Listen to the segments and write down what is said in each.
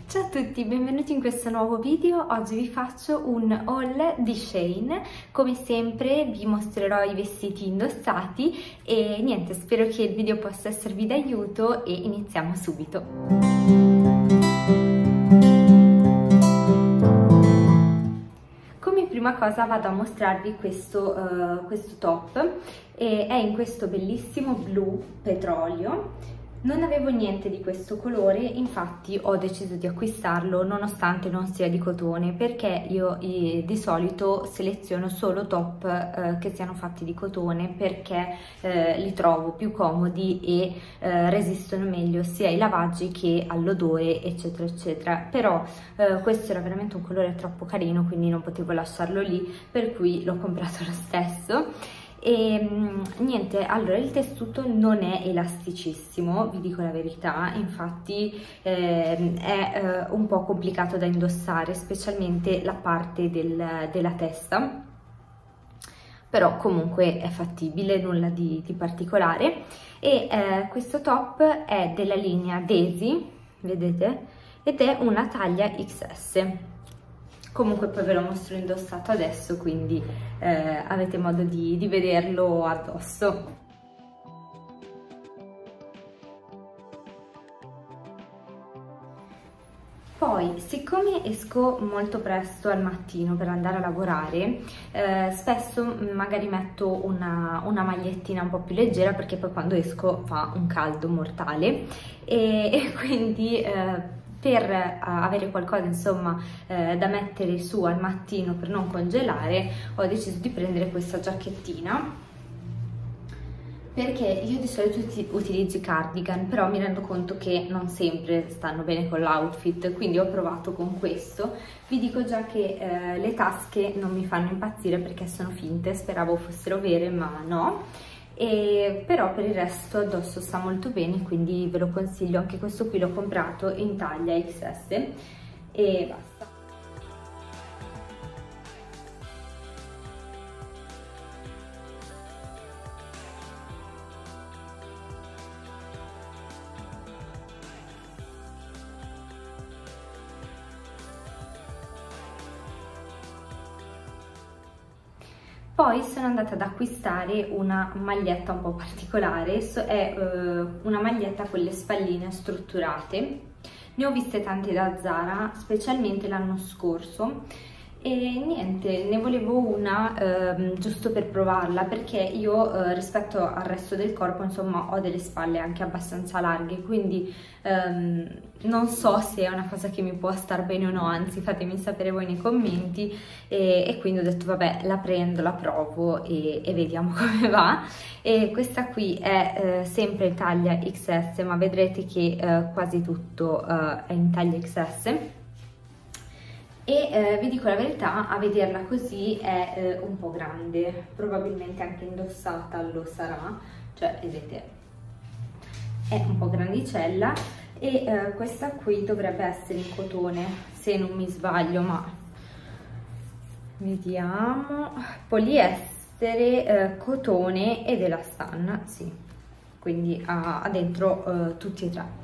Ciao a tutti, benvenuti in questo nuovo video. Oggi vi faccio un haul di Shein. Come sempre vi mostrerò i vestiti indossati e niente, spero che il video possa esservi d'aiuto e iniziamo subito. Come prima cosa vado a mostrarvi questo top e è in questo bellissimo blu petrolio. Non avevo niente di questo colore, infatti ho deciso di acquistarlo nonostante non sia di cotone, perché io di solito seleziono solo top che siano fatti di cotone, perché li trovo più comodi e resistono meglio sia ai lavaggi che all'odore, eccetera eccetera. Però questo era veramente un colore troppo carino, quindi non potevo lasciarlo lì, per cui l'ho comprato lo stesso. E niente, allora il tessuto non è elasticissimo, vi dico la verità, infatti è un po' complicato da indossare, specialmente la parte della testa, però comunque è fattibile, nulla di particolare. E questo top è della linea Daisy, vedete, ed è una taglia XS. Comunque poi ve lo mostro indossato adesso, quindi avete modo di vederlo addosso. Poi, siccome esco molto presto al mattino per andare a lavorare, spesso magari metto una magliettina un po' più leggera, perché poi quando esco fa un caldo mortale e quindi per avere qualcosa insomma da mettere su al mattino per non congelare, ho deciso di prendere questa giacchettina, perché io di solito utilizzo i cardigan, però mi rendo conto che non sempre stanno bene con l'outfit, quindi ho provato con questo. Vi dico già che le tasche non mi fanno impazzire perché sono finte, speravo fossero vere ma no. Però per il resto addosso sta molto bene, quindi ve lo consiglio. Anche questo qui l'ho comprato in taglia XS e basta. Poi sono andata ad acquistare una maglietta un po' particolare, è una maglietta con le spalline strutturate. Ne ho viste tante da Zara, specialmente l'anno scorso, e niente, ne volevo una giusto per provarla, perché io rispetto al resto del corpo insomma ho delle spalle anche abbastanza larghe, quindi non so se è una cosa che mi può star bene o no, anzi fatemi sapere voi nei commenti, e quindi ho detto vabbè, la prendo, la provo e vediamo come va. E questa qui è sempre in taglia XS, ma vedrete che quasi tutto è in taglia XS. E vi dico la verità, a vederla così è un po' grande, probabilmente anche indossata lo sarà, cioè vedete è un po' grandicella, e questa qui dovrebbe essere in cotone se non mi sbaglio, ma vediamo, poliestere, cotone ed elastan, sì, quindi ha dentro tutti e tre.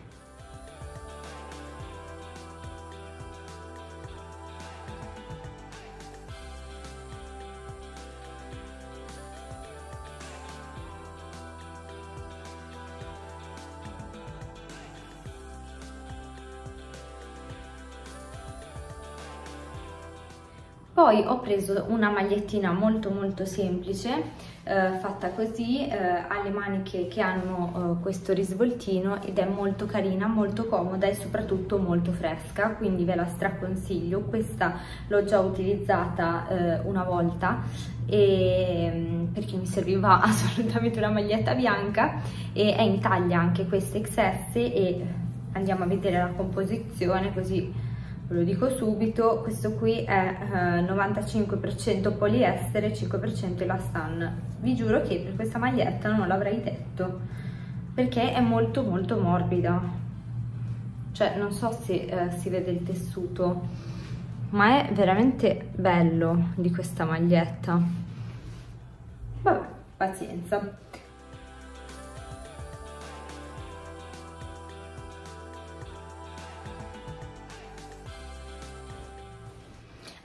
Poi ho preso una magliettina molto semplice, fatta così, ha le maniche che hanno questo risvoltino ed è molto carina, molto comoda e soprattutto molto fresca, quindi ve la straconsiglio. Questa l'ho già utilizzata una volta perché mi serviva assolutamente una maglietta bianca, e è in taglia anche questa XS, e andiamo a vedere la composizione così ve lo dico subito. Questo qui è 95% poliestere, 5% elastan. Vi giuro che per questa maglietta non l'avrei detto, perché è molto morbida, cioè non so se si vede il tessuto, ma è veramente bello di questa maglietta. Vabbè, pazienza.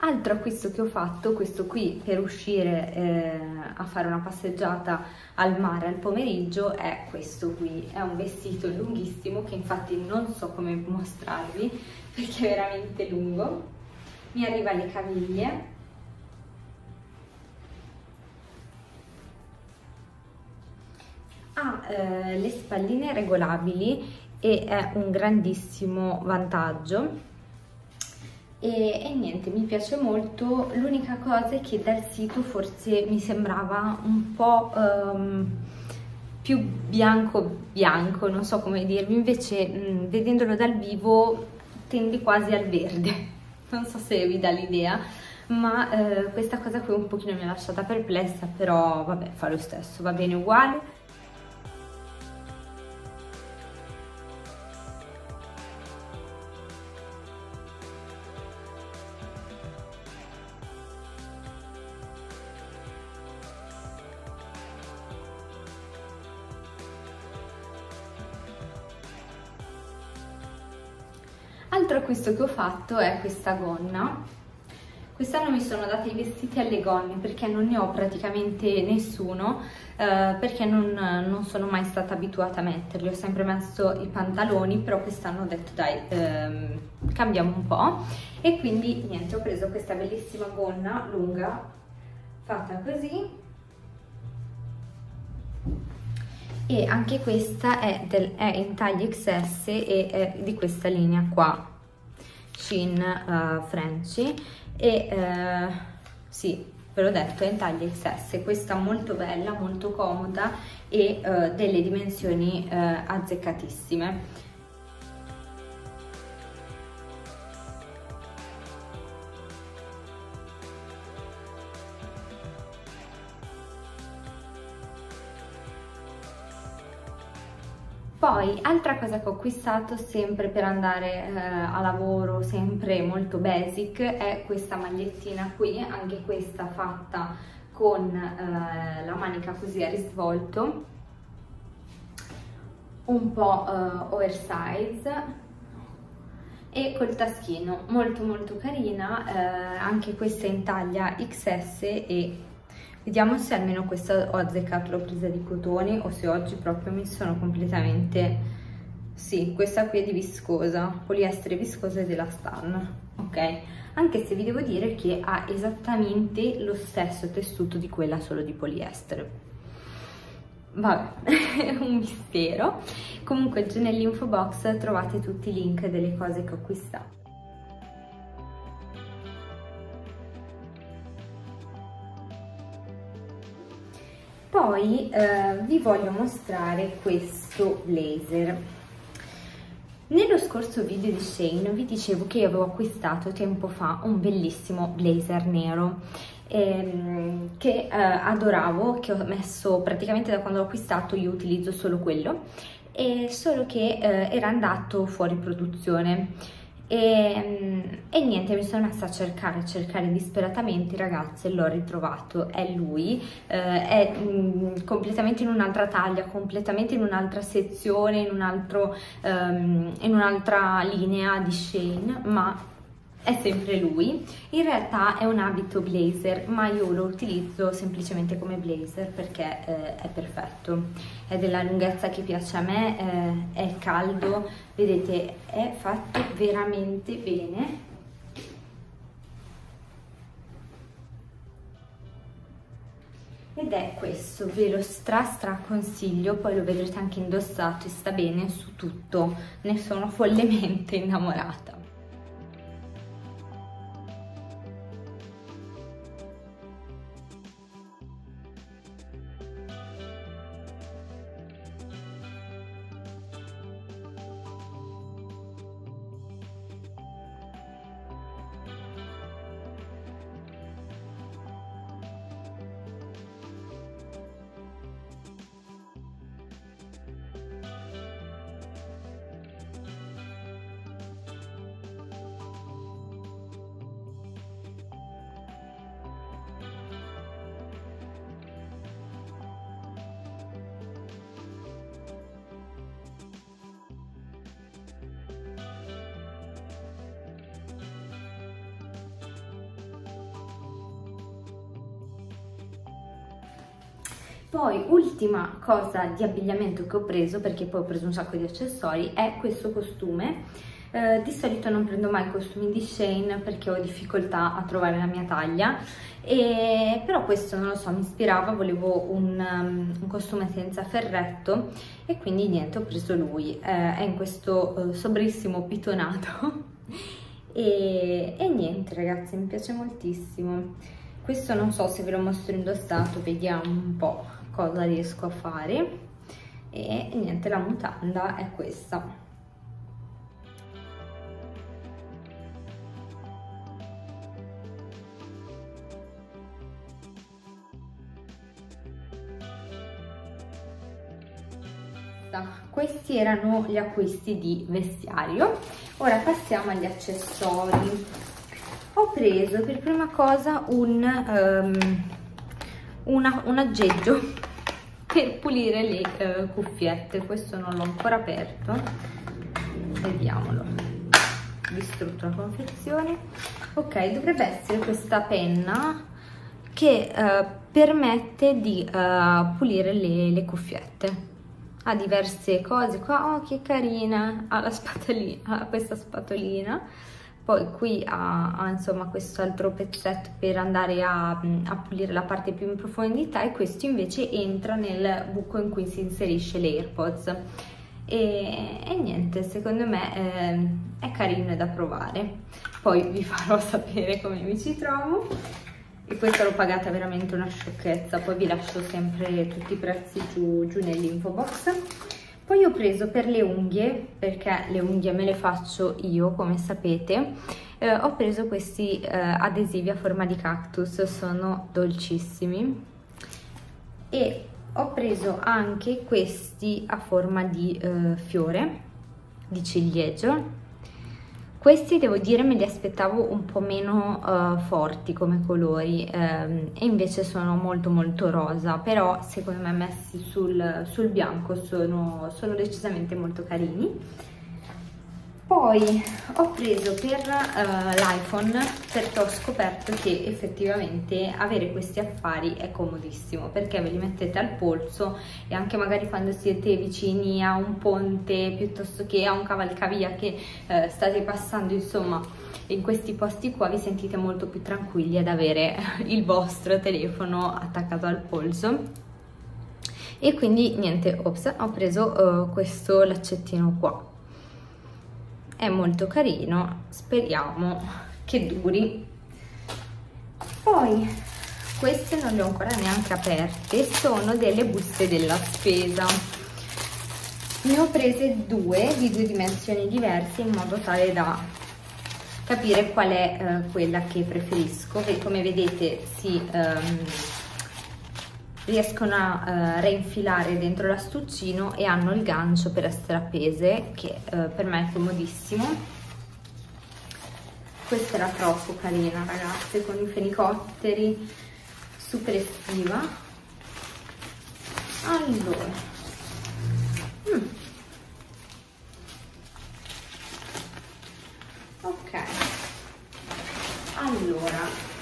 Altro acquisto che ho fatto, questo qui per uscire a fare una passeggiata al mare al pomeriggio, è questo qui. È un vestito lunghissimo che infatti non so come mostrarvi perché è veramente lungo, mi arriva alle caviglie. Ha le spalline regolabili e è un grandissimo vantaggio. E niente, mi piace molto. L'unica cosa è che dal sito forse mi sembrava un po' più bianco, non so come dirvi, invece vedendolo dal vivo tende quasi al verde, non so se vi dà l'idea, ma questa cosa qui un pochino mi ha lasciata perplessa, però vabbè, fa lo stesso, va bene uguale. Altro acquisto che ho fatto è questa gonna. Quest'anno mi sono data i vestiti alle gonne perché non ne ho praticamente nessuno, perché non sono mai stata abituata a metterli, ho sempre messo i pantaloni, però quest'anno ho detto dai, cambiamo un po', e quindi niente, ho preso questa bellissima gonna lunga fatta così, e anche questa è in taglia XS e è di questa linea qua, Shein Frenchy, e sì, ve l'ho detto, è in taglia XS, questa molto bella, molto comoda e delle dimensioni azzeccatissime. Poi, altra cosa che ho acquistato sempre per andare a lavoro, sempre molto basic, è questa magliettina qui, anche questa fatta con la manica così a risvolto, un po' oversize e col taschino, molto molto carina, anche questa in taglia XS, e vediamo se almeno questa ho azzeccato, l'ho presa di cotone o se oggi proprio mi sono completamente... Sì, questa qui è di viscosa, poliestere viscosa e della Stan, ok? Anche se vi devo dire che ha esattamente lo stesso tessuto di quella solo di poliestere. Vabbè, è un mistero. Comunque giù nell'info box trovate tutti i link delle cose che ho acquistato. Poi vi voglio mostrare questo blazer. Nello scorso video di Shein vi dicevo che io avevo acquistato tempo fa un bellissimo blazer nero che adoravo, che ho messo praticamente da quando l'ho acquistato, io utilizzo solo quello, solo che era andato fuori produzione. E niente, mi sono messa a cercare disperatamente, ragazze, l'ho ritrovato, è lui, è completamente in un'altra taglia, completamente in un'altra sezione, in un'altra linea di Shein, ma è sempre lui. In realtà è un abito blazer, ma io lo utilizzo semplicemente come blazer perché è perfetto, è della lunghezza che piace a me, è caldo, vedete, è fatto veramente bene. Ed è questo, ve lo stra consiglio, poi lo vedrete anche indossato e sta bene su tutto, ne sono follemente innamorata. Poi ultima cosa di abbigliamento che ho preso, perché poi ho preso un sacco di accessori, è questo costume. Di solito non prendo mai costumi di Shein perché ho difficoltà a trovare la mia taglia, però questo non lo so, mi ispirava, volevo un costume senza ferretto e quindi niente, ho preso lui. È in questo sobrissimo pitonato e niente ragazzi, mi piace moltissimo. Questo non so se ve lo mostro indossato, vediamo un po' cosa riesco a fare. E niente, la mutanda è questa. Questi erano gli acquisti di vestiario. Ora passiamo agli accessori. Ho preso per prima cosa un aggeggio per pulire le cuffiette. Questo non l'ho ancora aperto, vediamolo. Distrutto la confezione. Ok, dovrebbe essere questa penna che permette di pulire le cuffiette. Ha diverse cose qua. Oh, che carina, ha la spatolina, ha questa spatolina, poi qui ha insomma questo altro pezzetto per andare a pulire la parte più in profondità, e questo invece entra nel buco in cui si inserisce l'AirPods e niente, secondo me è carino da provare. Poi vi farò sapere come mi ci trovo. E questa l'ho pagata veramente una sciocchezza, poi vi lascio sempre tutti i prezzi giù nell'info box. Poi ho preso per le unghie, perché le unghie me le faccio io, come sapete, ho preso questi adesivi a forma di cactus, sono dolcissimi, e ho preso anche questi a forma di fiore, di ciliegio. Questi devo dire me li aspettavo un po' meno forti come colori, e invece sono molto rosa, però secondo me messi sul bianco sono decisamente molto carini. Poi ho preso per l'iPhone, perché ho scoperto che effettivamente avere questi affari è comodissimo, perché ve li mettete al polso e anche magari quando siete vicini a un ponte piuttosto che a un cavalcavia che state passando, insomma in questi posti qua vi sentite molto più tranquilli ad avere il vostro telefono attaccato al polso. E quindi niente, ops, ho preso questo laccettino qua. È molto carino, speriamo che duri. Poi queste non le ho ancora neanche aperte, sono delle buste della spesa. Ne ho prese due di due dimensioni diverse in modo tale da capire qual è quella che preferisco. Come vedete riescono a reinfilare dentro l'astuccino e hanno il gancio per essere appese, che per me è comodissimo. Questa era troppo carina ragazze, con i fenicotteri, super estiva. Allora ok, allora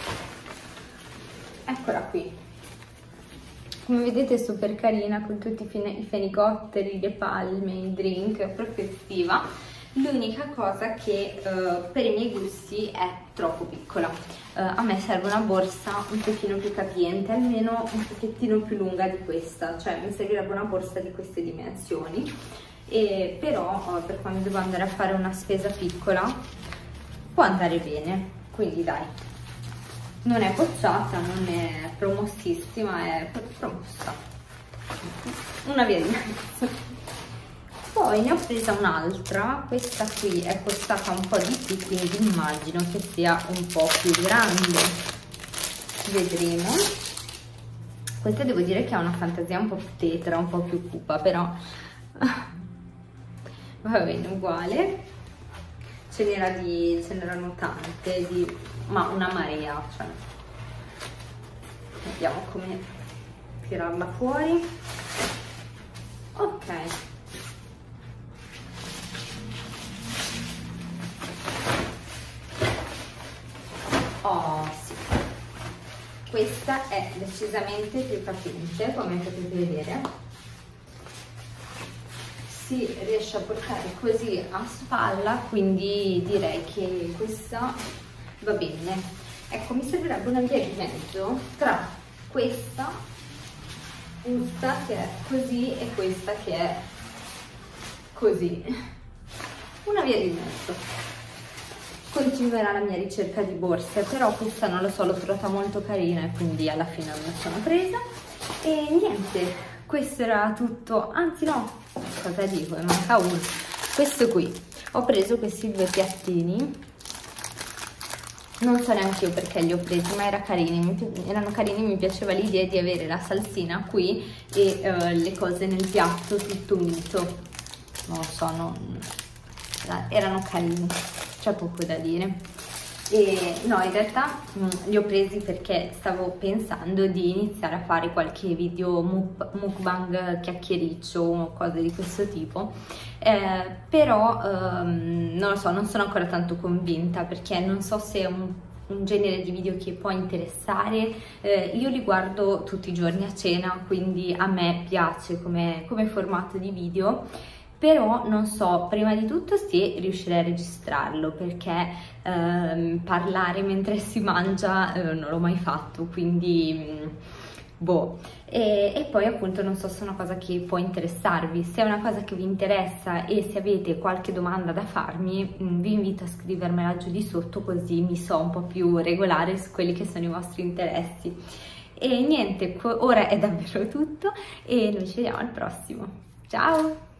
eccola qui. Come vedete è super carina, con tutti i fenicotteri, le palme, i drink, proprio estiva. L'unica cosa che per i miei gusti è troppo piccola. A me serve una borsa un pochino più capiente, almeno un pochettino più lunga di questa, cioè mi servirebbe una borsa di queste dimensioni. Però per quando devo andare a fare una spesa piccola può andare bene, quindi dai. Non è bocciata, non è promossissima, è promossa. Una via di mezzo. Poi ne ho presa un'altra, questa qui è costata un po' di più, quindi immagino che sia un po' più grande. Vedremo. Questa devo dire che ha una fantasia un po' più tetra, un po' più cupa, però va bene, uguale. Ce n'erano tante, ma una marea, cioè. Vediamo come tirarla fuori. Ok. Oh sì, questa è decisamente più capiente, come potete vedere. Si riesce a portare così a spalla, quindi direi che questa va bene. Ecco, mi servirebbe una via di mezzo tra questa busta che è così e questa che è così. Una via di mezzo. Continuerà la mia ricerca di borse, però questa non lo so, l'ho trovata molto carina e quindi alla fine me la sono presa. E niente, questo era tutto, anzi no, cosa dico, ne manca uno. Questo qui, ho preso questi due piattini, non so neanche io perché li ho presi, ma erano carini, mi piaceva l'idea di avere la salsina qui e le cose nel piatto tutto unito, non lo so, erano carini. C'è poco da dire. E no, in realtà li ho presi perché stavo pensando di iniziare a fare qualche video mukbang chiacchiericcio o cose di questo tipo, però non lo so, non sono ancora tanto convinta perché non so se è un genere di video che può interessare. Io li guardo tutti i giorni a cena, quindi a me piace come formato di video, però non so prima di tutto se riuscirei a registrarlo perché parlare mentre si mangia non l'ho mai fatto, quindi boh. E poi appunto non so se è una cosa che può interessarvi. Se è una cosa che vi interessa e se avete qualche domanda da farmi, vi invito a scrivermela giù di sotto, così mi so un po' più regolare su quelli che sono i vostri interessi. E niente, ora è davvero tutto e noi ci vediamo al prossimo. Ciao!